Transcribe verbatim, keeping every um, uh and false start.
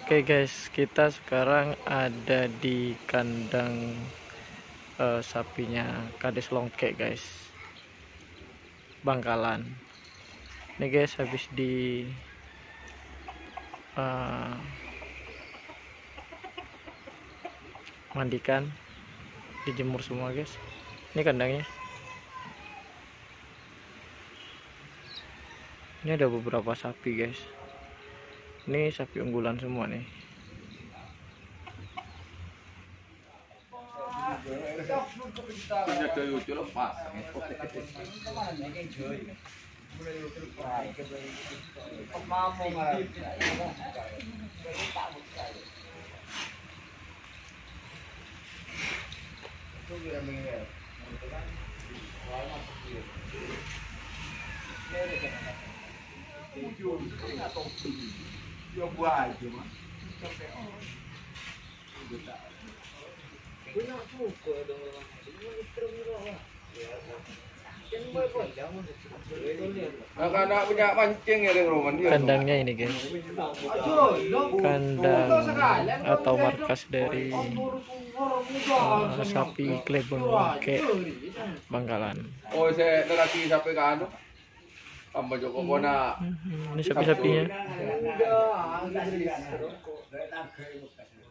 Oke guys, kita sekarang ada di kandang uh, sapinya Kades Longke guys, Bangkalan. Ini guys habis di uh, mandikan, dijemur semua guys. Ini kandangnya. Ini ada beberapa sapi guys. Ini sapi unggulan semua nih. Anak punya mancing ya rumah dia. Kandangnya ini guys, kandang atau markas dari uh, sapi Klebon Longke Bangkalan. Oh saya lagi sampai ke anu sama Joko Bona. Ini sapi-sapinya.